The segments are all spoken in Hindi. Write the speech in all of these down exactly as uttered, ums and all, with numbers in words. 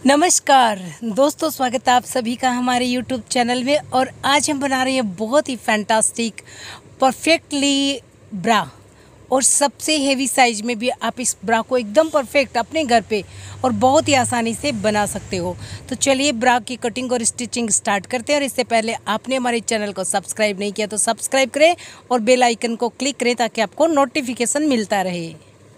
नमस्कार दोस्तों, स्वागत है आप सभी का हमारे यूट्यूब चैनल में। और आज हम बना रहे हैं बहुत ही फैंटास्टिक परफेक्टली ब्रा, और सबसे हेवी साइज में भी आप इस ब्रा को एकदम परफेक्ट अपने घर पे और बहुत ही आसानी से बना सकते हो। तो चलिए ब्रा की कटिंग और स्टिचिंग स्टार्ट करते हैं। और इससे पहले आपने हमारे चैनल को सब्सक्राइब नहीं किया तो सब्सक्राइब करें और बेल आइकन को क्लिक करें ताकि आपको नोटिफिकेशन मिलता रहे।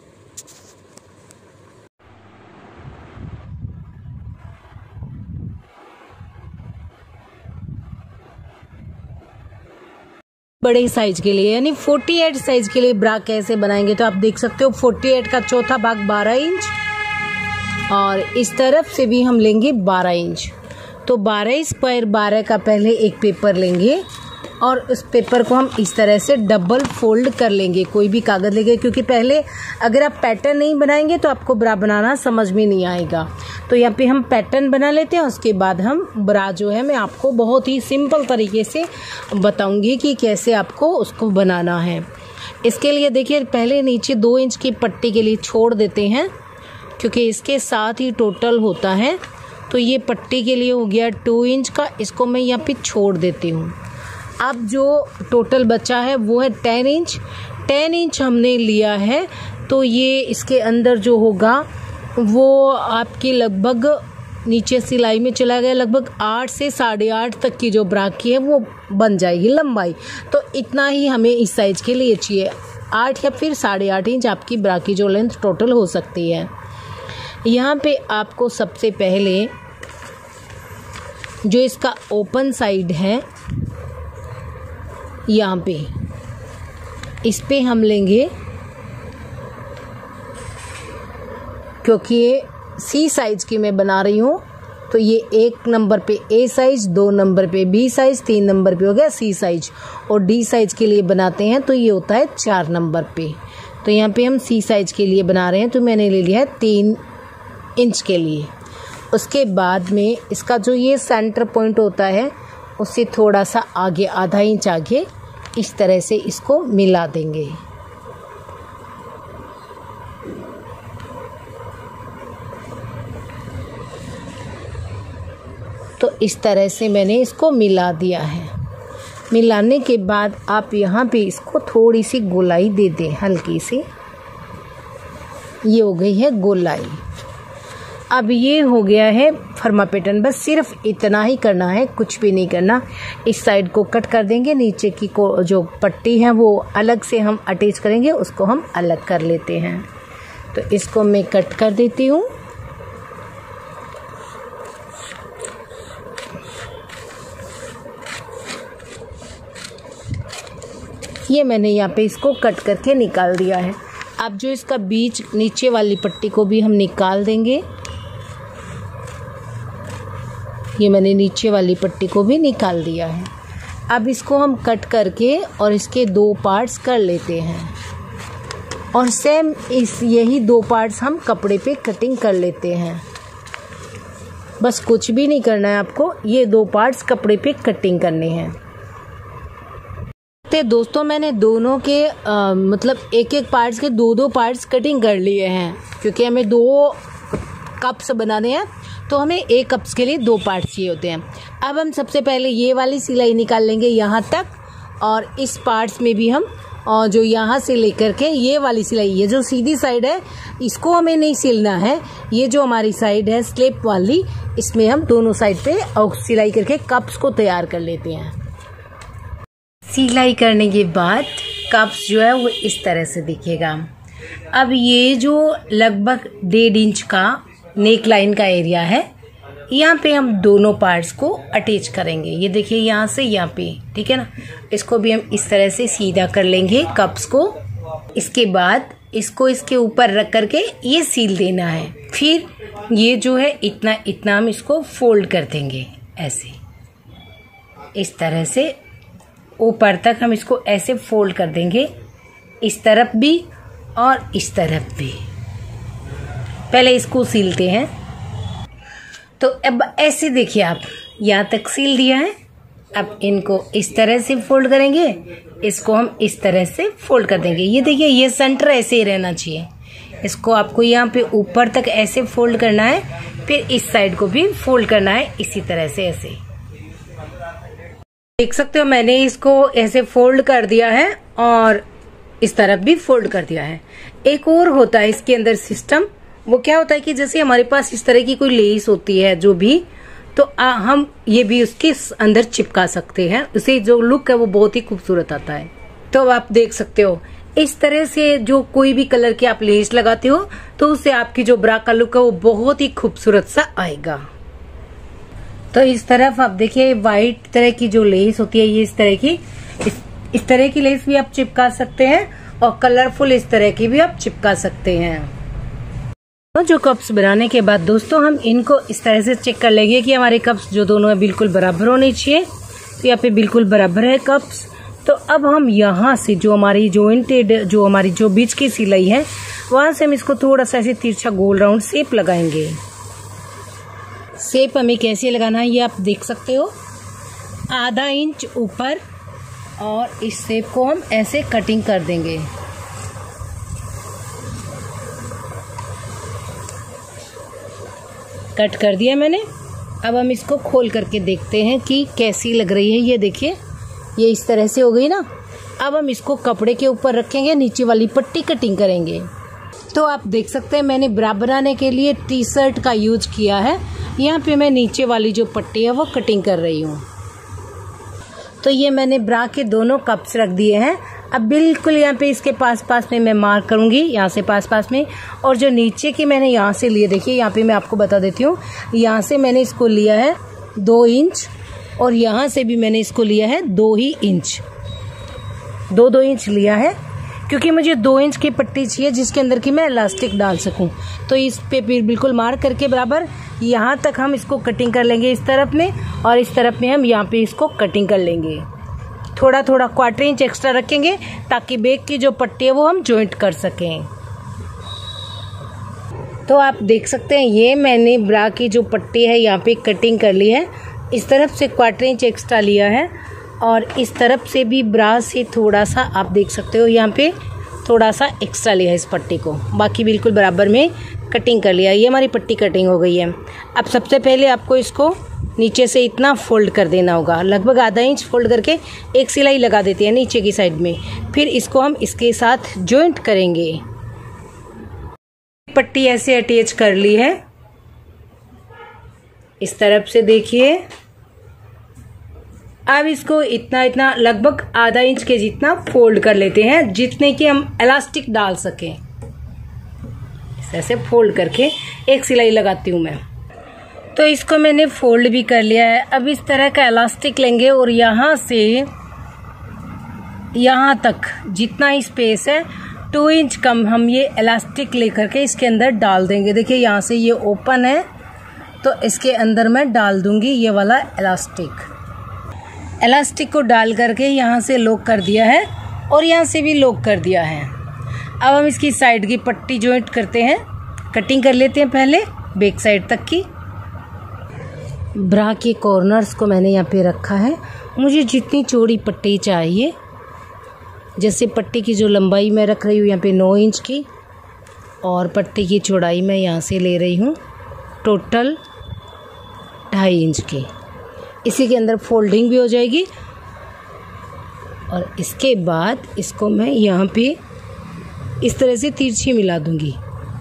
बड़े साइज के लिए यानी अड़तालीस साइज के लिए ब्रा कैसे बनाएंगे, तो आप देख सकते हो अड़तालीस का चौथा भाग बारह इंच और इस तरफ से भी हम लेंगे बारह इंच। तो बारह स्क्वायर बारह का पहले एक पेपर लेंगे और उस पेपर को हम इस तरह से डबल फोल्ड कर लेंगे। कोई भी कागज़ लेंगे, क्योंकि पहले अगर आप पैटर्न नहीं बनाएंगे तो आपको ब्रा बनाना समझ में नहीं आएगा। तो यहाँ पे हम पैटर्न बना लेते हैं, उसके बाद हम ब्रा जो है मैं आपको बहुत ही सिंपल तरीके से बताऊंगी कि कैसे आपको उसको बनाना है। इसके लिए देखिए, पहले नीचे दो इंच की पट्टी के लिए छोड़ देते हैं, क्योंकि इसके साथ ही टोटल होता है। तो ये पट्टी के लिए हो गया टू इंच का, इसको मैं यहाँ पे छोड़ देती हूँ। अब जो टोटल बचा है वो है टेन इंच। टेन इंच हमने लिया है, तो ये इसके अंदर जो होगा वो आपकी लगभग नीचे सिलाई में चला गया लगभग आठ से साढ़े आठ तक की जो ब्रा की है वो बन जाएगी लंबाई। तो इतना ही हमें इस साइज के लिए चाहिए, आठ या फिर साढ़े आठ इंच आपकी ब्रा की जो लेंथ टोटल हो सकती है। यहाँ पे आपको सबसे पहले जो इसका ओपन साइड है, यहाँ पे इस पे हम लेंगे, क्योंकि ये सी साइज की मैं बना रही हूँ, तो ये एक नंबर पे ए साइज, दो नंबर पे बी साइज, तीन नंबर पे हो गया सी साइज, और डी साइज के लिए बनाते हैं तो ये होता है चार नंबर पे। तो यहाँ पे हम सी साइज के लिए बना रहे हैं, तो मैंने ले लिया है तीन इंच के लिए। उसके बाद में इसका जो ये सेंटर पॉइंट होता है उससे थोड़ा सा आगे, आधा इंच आगे, इस तरह से इसको मिला देंगे। तो इस तरह से मैंने इसको मिला दिया है। मिलाने के बाद आप यहाँ पे इसको थोड़ी सी गोलाई दे दें, हल्की सी। ये हो गई है गोलाई। अब ये हो गया है फर्मा पैटर्न। बस सिर्फ इतना ही करना है, कुछ भी नहीं करना। इस साइड को कट कर देंगे, नीचे की को जो पट्टी है वो अलग से हम अटैच करेंगे, उसको हम अलग कर लेते हैं। तो इसको मैं कट कर देती हूँ। ये मैंने यहाँ पे इसको कट करके निकाल दिया है। अब जो इसका बीच नीचे वाली पट्टी को भी हम निकाल देंगे। ये मैंने नीचे वाली पट्टी को भी निकाल दिया है। अब इसको हम कट करके और इसके दो पार्ट्स कर लेते हैं, और सेम इस यही दो पार्ट्स हम कपड़े पे कटिंग कर लेते हैं। बस कुछ भी नहीं करना है आपको, ये दो पार्ट्स कपड़े पे कटिंग करने हैं। तो दोस्तों मैंने दोनों के आ, मतलब एक एक पार्ट्स के दो दो पार्ट्स कटिंग कर लिए हैं, क्योंकि हमें दो कप्स बनाने हैं, तो हमें एक कप्स के लिए दो पार्ट्स चाहिए होते हैं। अब हम सबसे पहले ये वाली सिलाई निकाल लेंगे यहाँ तक, और इस पार्ट्स में भी हम और जो यहाँ से लेकर के ये वाली सिलाई, ये जो सीधी साइड है इसको हमें नहीं सिलना है। ये जो हमारी साइड है स्लिप वाली, इसमें हम दोनों साइड पे सिलाई करके कप्स को तैयार कर लेते हैं। सिलाई करने के बाद कप्स जो है वो इस तरह से दिखेगा। अब ये जो लगभग डेढ़ इंच का नेक लाइन का एरिया है, यहाँ पे हम दोनों पार्ट्स को अटैच करेंगे। ये देखिए यहाँ से यहाँ पे, ठीक है ना। इसको भी हम इस तरह से सीधा कर लेंगे कप्स को। इसके बाद इसको इसके ऊपर रख करके ये सील देना है। फिर ये जो है इतना इतना हम इसको फोल्ड कर देंगे, ऐसे इस तरह से ऊपर तक हम इसको ऐसे फोल्ड कर देंगे, इस तरफ भी और इस तरफ भी। पहले इसको सीलते हैं। तो अब ऐसे देखिए, आप यहाँ तक सील दिया है। अब इनको इस तरह से फोल्ड करेंगे, इसको हम इस तरह से फोल्ड कर देंगे। ये देखिए, ये सेंटर ऐसे ही रहना चाहिए। इसको आपको यहाँ पे ऊपर तक ऐसे फोल्ड करना है फिर इस साइड को भी फोल्ड करना है इसी तरह से। ऐसे देख सकते हो मैंने इसको ऐसे फोल्ड कर दिया है और इस तरफ भी फोल्ड कर दिया है। एक और होता है इसके अंदर सिस्टम, वो क्या होता है कि जैसे हमारे पास इस तरह की कोई लेस होती है जो भी, तो आ, हम ये भी उसके अंदर चिपका सकते हैं, उसे जो लुक है वो बहुत ही खूबसूरत आता है। तो आप देख सकते हो इस तरह से जो कोई भी कलर की आप लेस लगाते हो तो उससे आपकी जो ब्रा का लुक है वो बहुत ही खूबसूरत सा आएगा। तो इस तरफ आप देखिए व्हाइट तरह की जो लेस होती है ये इस तरह की इस, इस तरह की लेस भी आप चिपका सकते हैं और कलरफुल इस तरह की भी आप चिपका सकते हैं। तो जो कप्स बनाने के बाद दोस्तों हम इनको इस तरह से चेक कर लेंगे कि हमारे कप्स जो दोनों है बिल्कुल बराबर होने चाहिए। तो यहाँ पे बिल्कुल बराबर है कप्स। तो अब हम यहाँ से जो हमारी जॉइंटेड जो हमारी जो बीच की सिलाई है वहां से हम इसको थोड़ा सा ऐसे तिरछा गोल राउंड शेप लगाएंगे। शेप हमें कैसे लगाना है ये आप देख सकते हो, आधा इंच ऊपर, और इस शेप को हम ऐसे कटिंग कर देंगे। कट कर दिया मैंने। अब हम इसको खोल करके देखते हैं कि कैसी लग रही है। ये देखिए ये इस तरह से हो गई ना। अब हम इसको कपड़े के ऊपर रखेंगे, नीचे वाली पट्टी कटिंग करेंगे। तो आप देख सकते हैं मैंने ब्रा बनाने के लिए टी शर्ट का यूज किया है। यहाँ पे मैं नीचे वाली जो पट्टी है वो कटिंग कर रही हूँ। तो ये मैंने ब्रा के दोनों कप्स रख दिए हैं। अब बिल्कुल यहाँ पे इसके पास पास में मैं मार्क करूंगी, यहाँ से पास पास में। और जो नीचे की मैंने यहाँ से लिए, देखिए यहाँ पे मैं आपको बता देती हूँ, यहाँ से मैंने इसको लिया है दो इंच और यहाँ से भी मैंने इसको लिया है दो ही इंच, दो दो इंच लिया है, क्योंकि मुझे दो इंच की पट्टी चाहिए जिसके अंदर की मैं इलास्टिक डाल सकूं। तो इस पे फिर बिल्कुल मार्क करके बराबर यहाँ तक हम इसको कटिंग कर लेंगे इस तरफ में, और इस तरफ में हम यहाँ पे इसको कटिंग कर लेंगे। थोड़ा थोड़ा क्वार्टर इंच एक्स्ट्रा रखेंगे ताकि बैक की जो पट्टी है वो हम जॉइंट कर सकें। तो आप देख सकते हैं ये मैंने ब्रा की जो पट्टी है यहाँ पे कटिंग कर ली है। इस तरफ से क्वार्टर इंच एक्स्ट्रा लिया है और इस तरफ से भी ब्रा से थोड़ा सा आप देख सकते हो यहाँ पे थोड़ा सा एक्स्ट्रा लिया है इस पट्टी को। बाकी बिल्कुल बराबर में कटिंग कर लिया। ये हमारी पट्टी कटिंग हो गई है। अब सबसे पहले आपको इसको नीचे से इतना फोल्ड कर देना होगा, लगभग आधा इंच फोल्ड करके एक सिलाई लगा देते हैं नीचे की साइड में। फिर इसको हम इसके साथ जॉइंट करेंगे। पट्टी ऐसे अटैच कर ली है इस तरफ से, देखिए। अब इसको इतना इतना लगभग आधा इंच के जितना फोल्ड कर लेते हैं, जितने की हम इलास्टिक डाल सकें। ऐसे फोल्ड करके एक सिलाई लगाती हूँ मैं। तो इसको मैंने फोल्ड भी कर लिया है। अब इस तरह का इलास्टिक लेंगे और यहाँ से यहाँ तक जितना ही स्पेस है टू इंच कम हम ये इलास्टिक लेकर के इसके अंदर डाल देंगे। देखिए यहाँ से ये ओपन है तो इसके अंदर मैं डाल दूंगी ये वाला इलास्टिक। इलास्टिक को डाल करके यहाँ से लॉक कर दिया है और यहाँ से भी लॉक कर दिया है। अब हम इसकी साइड की पट्टी जॉइंट करते हैं, कटिंग कर लेते हैं पहले बैक साइड तक की। ब्रा के कॉर्नर्स को मैंने यहाँ पे रखा है। मुझे जितनी चौड़ी पट्टी चाहिए, जैसे पट्टी की जो लंबाई मैं रख रही हूँ यहाँ पे नौ इंच की, और पट्टी की चौड़ाई मैं यहाँ से ले रही हूँ टोटल ढाई इंच की। इसी के अंदर फोल्डिंग भी हो जाएगी। और इसके बाद इसको मैं यहाँ पे इस तरह से तिरछी मिला दूंगी।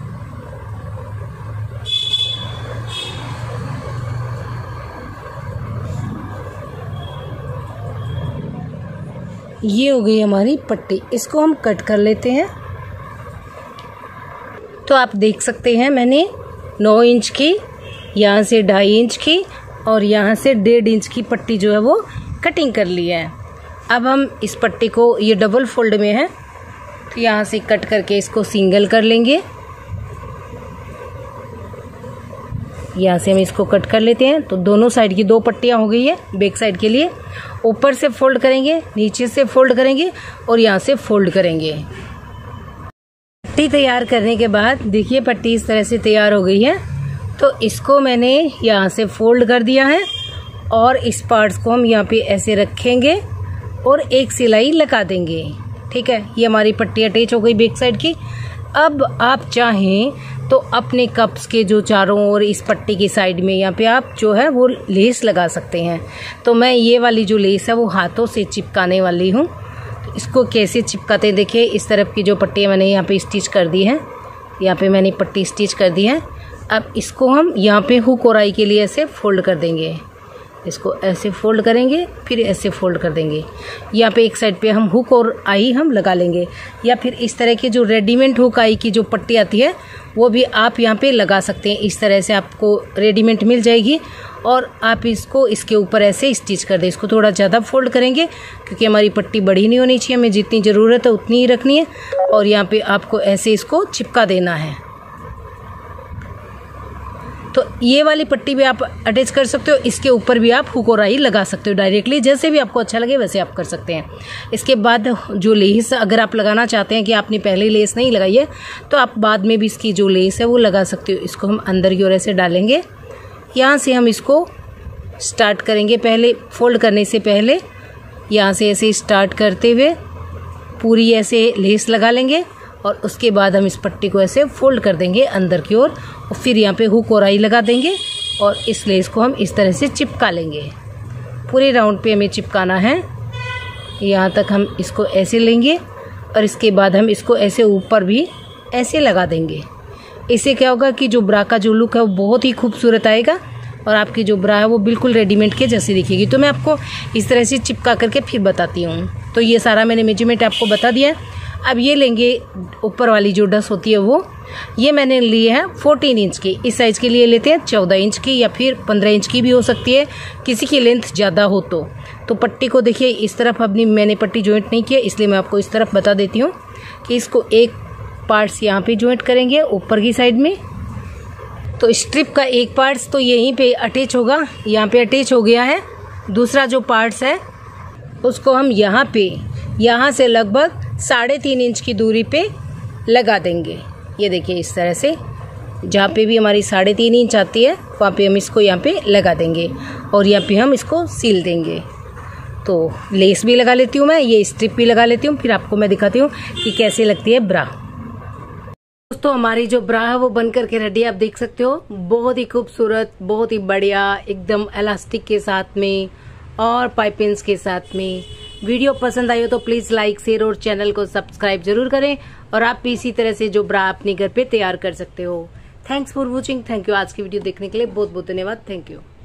ये हो गई हमारी पट्टी। इसको हम कट कर लेते हैं। तो आप देख सकते हैं मैंने नौ इंच की, यहाँ से ढाई इंच की और यहाँ से डेढ़ इंच की पट्टी जो है वो कटिंग कर ली है। अब हम इस पट्टी को, ये डबल फोल्ड में है, तो यहाँ से कट करके इसको सिंगल कर लेंगे। यहाँ से हम इसको कट कर लेते हैं। तो दोनों साइड की दो पट्टियाँ हो गई है बैक साइड के लिए। ऊपर से फोल्ड करेंगे, नीचे से फोल्ड करेंगे और यहाँ से फोल्ड करेंगे। पट्टी तैयार करने के बाद देखिए पट्टी इस तरह से तैयार हो गई है। तो इसको मैंने यहाँ से फोल्ड कर दिया है और इस पार्ट्स को हम यहाँ पे ऐसे रखेंगे और एक सिलाई लगा देंगे। ठीक है, ये हमारी पट्टी अटैच हो गई बैक साइड की। अब आप चाहें तो अपने कप्स के जो चारों ओर इस पट्टी की साइड में यहाँ पे आप जो है वो लेस लगा सकते हैं। तो मैं ये वाली जो लेस है वो हाथों से चिपकाने वाली हूँ। तो इसको कैसे चिपकाते हैं देखिए, इस तरफ की जो पट्टी मैंने यहाँ पे स्टिच कर दी है, यहाँ पे मैंने पट्टी स्टिच कर दी है। अब इसको हम यहाँ पे हुक और आई के लिए ऐसे फोल्ड कर देंगे, इसको ऐसे फोल्ड करेंगे फिर ऐसे फोल्ड कर देंगे। यहाँ पे एक साइड पे हम हुक और आई हम लगा लेंगे, या फिर इस तरह के जो रेडीमेड हुक आई की जो पट्टी आती है वो भी आप यहाँ पे लगा सकते हैं। इस तरह से आपको रेडीमेड मिल जाएगी और आप इसको इसके ऊपर ऐसे स्टिच कर दें। इसको थोड़ा ज़्यादा फोल्ड करेंगे क्योंकि हमारी पट्टी बड़ी नहीं होनी चाहिए, हमें जितनी ज़रूरत है उतनी ही रखनी है। और यहाँ पे आपको ऐसे इसको चिपका देना है। तो ये वाली पट्टी भी आप अटैच कर सकते हो, इसके ऊपर भी आप हुक और आई लगा सकते हो डायरेक्टली, जैसे भी आपको अच्छा लगे वैसे आप कर सकते हैं। इसके बाद जो लेस अगर आप लगाना चाहते हैं कि आपने पहले लेस नहीं लगाई है तो आप बाद में भी इसकी जो लेस है वो लगा सकते हो। इसको हम अंदर की ओर ऐसे डालेंगे, यहाँ से हम इसको स्टार्ट करेंगे। पहले फोल्ड करने से पहले यहाँ से ऐसे स्टार्ट करते हुए पूरी ऐसे लेस लगा लेंगे और उसके बाद हम इस पट्टी को ऐसे फोल्ड कर देंगे अंदर की ओर और फिर यहाँ पे हुक और आई लगा देंगे और इस लेस को हम इस तरह से चिपका लेंगे। पूरे राउंड पे हमें चिपकाना है, यहाँ तक हम इसको ऐसे लेंगे और इसके बाद हम इसको ऐसे ऊपर भी ऐसे लगा देंगे। इससे क्या होगा कि जो ब्रा का जो लुक है वो बहुत ही खूबसूरत आएगा और आपकी जो ब्रा है वो बिल्कुल रेडीमेड के जैसी दिखेगी। तो मैं आपको इस तरह से चिपका करके फिर बताती हूँ। तो ये सारा मैंने मेजरमेंट आपको बता दिया है। अब ये लेंगे ऊपर वाली जो डस होती है वो, ये मैंने लिए है फोर्टीन इंच की। इस साइज़ के लिए लेते हैं चौदह इंच की या फिर पंद्रह इंच की भी हो सकती है, किसी की लेंथ ज़्यादा हो तो। तो पट्टी को देखिए इस तरफ अपनी मैंने पट्टी जॉइंट नहीं किया, इसलिए मैं आपको इस तरफ बता देती हूँ कि इसको एक पार्ट्स यहाँ पे जॉइंट करेंगे ऊपर की साइड में। तो स्ट्रिप का एक पार्ट्स तो यहीं पे अटैच होगा, यहाँ पे अटैच हो गया है। दूसरा जो पार्ट्स है उसको हम यहाँ पे यहाँ से लगभग साढ़े तीन इंच की दूरी पे लगा देंगे। ये देखिए इस तरह से जहाँ पे भी हमारी साढ़े तीन इंच आती है वहाँ पे हम इसको यहाँ पे लगा देंगे और यहाँ पे हम इसको सील देंगे। तो लेस भी लगा लेती हूँ मैं, ये स्ट्रिप भी लगा लेती हूँ, फिर आपको मैं दिखाती हूँ कि कैसे लगती है ब्रा। दोस्तों हमारी जो ब्रा है वो बन करके रेडी है, आप देख सकते हो। बहुत ही खूबसूरत, बहुत ही बढ़िया, एकदम इलास्टिक के साथ में और पाइपिंग्स के साथ में। वीडियो पसंद आई हो तो प्लीज लाइक शेयर और चैनल को सब्सक्राइब जरूर करें और आप भी इसी तरह से जो ब्रा अपने घर पे तैयार कर सकते हो। Thanks for watching, thank you. आज की वीडियो देखने के लिए बहुत बहुत धन्यवाद, थैंक यू।